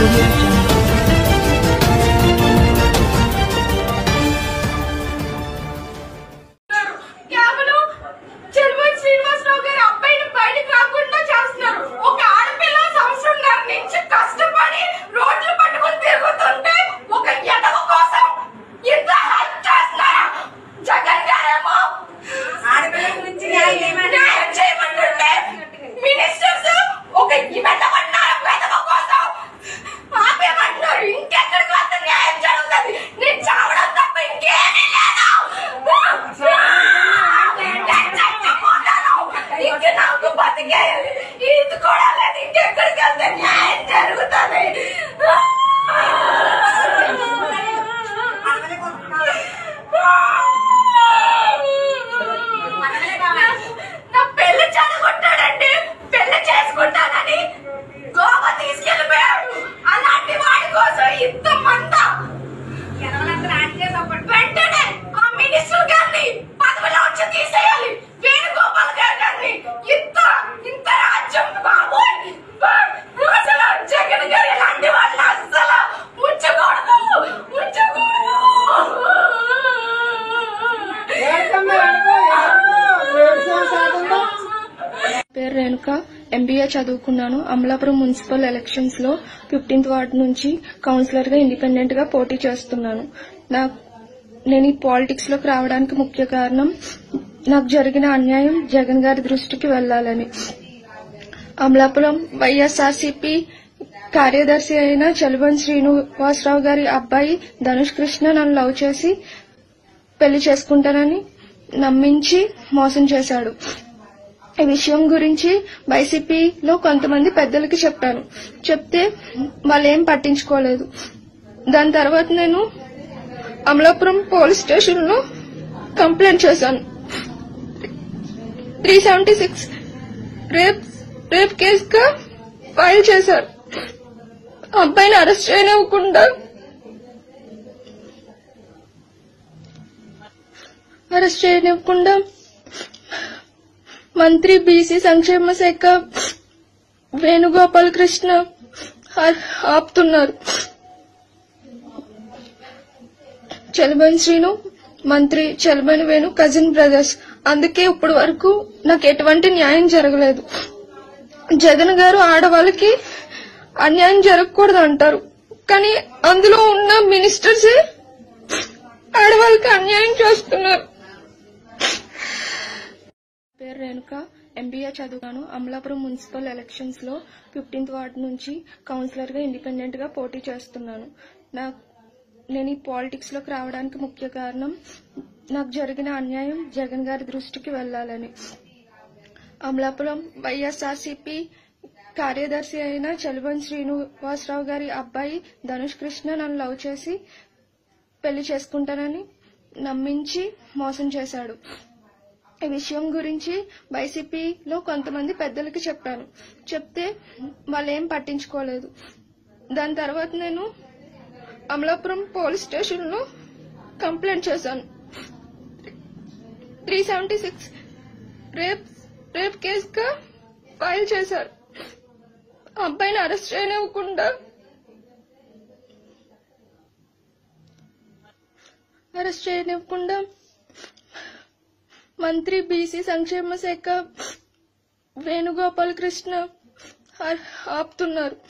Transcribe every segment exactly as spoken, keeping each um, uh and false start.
audio jungle. పేరు Renuka MBA చదువుకున్నాను. Amalapuram municipal elections లో ఫిఫ్టీన్త్ వార్డ్ నుంచి కౌన్సిలర్ గా ఇండిపెండెంట్ గా పోటీ చేస్తున్నాను. నాకు నేను ఈ పాలిటిక్స్ లోకి రావడానికి ముఖ్య కారణం నాకు జరిగిన అన్యాయం జగన్ గారి దృష్టికి వెళ్లాలని. అమలాపురం వైఎస్ఆర్సీపీ కార్యదర్శి అయిన చలుబన్ శ్రీనివాసరావు గారి అబ్బాయి ధనుష్ కృష్ణ నన్ను లవ్ చేసి పెళ్లి చేసుకుంటానని నమ్మించి మోసం చేశాడు. ఈ విషయం గురించి వైసీపీలో కొంతమంది పెద్దలకి చెప్పాను. చెప్తే వాళ్ళేం పట్టించుకోలేదు. దాని తర్వాత నేను అమలాపురం పోలీస్ స్టేషన్ లో కంప్లైంట్ చేశాను. Three seventy six rape rape కేసుగా ఫైల్ చేశారు. అబ్బాయిని అరెస్ట్ చేయనివ్వకుండా అరెస్ట్ చేయనివ్వకుండా మంత్రి బీసీ సంక్షేమ శాఖ వేణుగోపాల్ కృష్ణ ఆపుతున్నారు. చలుబన్ శ్రీను మంత్రి చలుబన్ వేణు కజిన్ బ్రదర్స్. అందుకే ఇప్పటి వరకు నాకు ఎటువంటి న్యాయం జరగలేదు. జగన్ గారు ఆడవాళ్ళకి అన్యాయం జరగకూడదు అంటారు, కానీ అందులో ఉన్న మినిస్టర్స్ ఆడవాళ్ళకి అన్యాయం చేస్తున్నారు. పేరు రేణుక ఎంబీఏ చదువుతాను. అమలాపురం మున్సిపల్ ఎలక్షన్స్ లో ఫిఫ్టీన్త్ వార్డ్ నుంచి కౌన్సిలర్ గా ఇండిపెండెంట్ గా పోటీ చేస్తున్నాను. నాకు నేను ఈ పాలిటిక్స్ లోకి రావడానికి ముఖ్య కారణం నాకు జరిగిన అన్యాయం జగన్ గారి దృష్టికి వెళ్లాలని. అమలాపురం వైఎస్ఆర్సీపీ కార్యదర్శి అయిన చలుబన్ శ్రీనివాసరావు గారి అబ్బాయి ధనుష్ కృష్ణ నన్ను లవ్ చేసి పెళ్లి చేసుకుంటానని నమ్మించి మోసం చేశాడు. ఈ విషయం గురించి వైసీపీలో కొంతమంది పెద్దలకి చెప్పాను. చెప్తే వాళ్ళేం పట్టించుకోలేదు. దాని తర్వాత నేను అమలాపురం పోలీస్ స్టేషన్ లో కంప్లైంట్ చేశాను. Three seventy six rape rape కేసుగా ఫైల్ చేశారు. అబ్బాయిని అరెస్ట్ చేయనివ్వకుండా అరెస్ట్ చేయనివ్వకుండా మంత్రి బీసీ సంక్షేమ శాఖ వేణుగోపాల్ కృష్ణ ఆపుతున్నారు.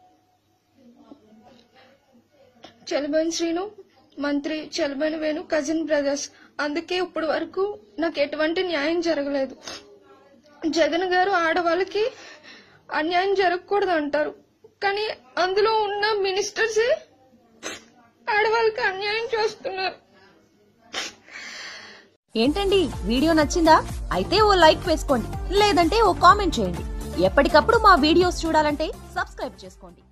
చలుబన్ శ్రీను మంత్రి చలుబన్ వేణు కజిన్ బ్రదర్స్. అందుకే ఇప్పటి వరకు నాకు ఎటువంటి న్యాయం జరగలేదు. జగన్ గారు ఆడవాళ్ళకి అన్యాయం జరగకూడదు అంటారు, కానీ అందులో ఉన్న మినిస్టర్స్ ఆడవాళ్ళకి అన్యాయం చేస్తున్నారు. ఏంటండి వీడియో నచ్చిందా? అయితే ఓ లైక్ వేసుకోండి, లేదంటే ఓ కామెంట్ చేయండి. ఎప్పటికప్పుడు మా వీడియోస్ చూడాలంటే సబ్స్క్రైబ్ చేసుకోండి.